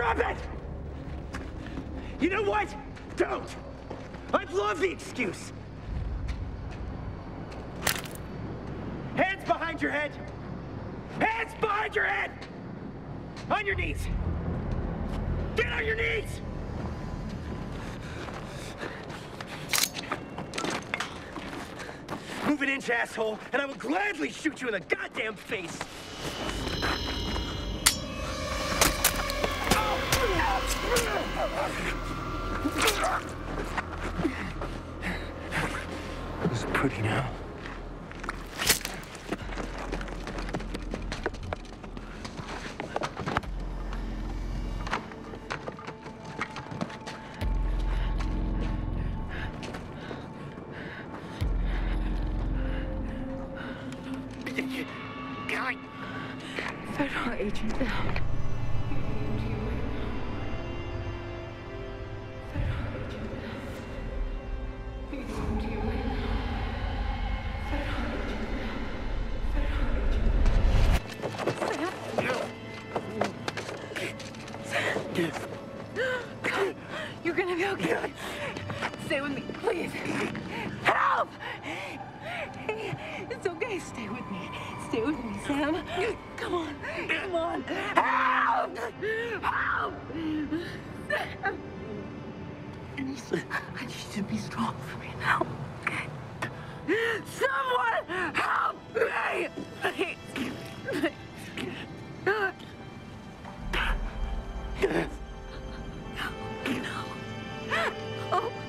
Drop it! You know what? Don't! I'd love the excuse. Hands behind your head! Hands behind your head! On your knees! Get on your knees! Move an inch, asshole, and I will gladly shoot you in the goddamn face! It's pretty now. Federal agent down. You're gonna be okay. Stay with me, please. Help! It's okay. Stay with me. Stay with me, Sam. Come on. Come on. Help! Help! Sam! I need you to be strong for me now, okay? Someone help me! No. Oh.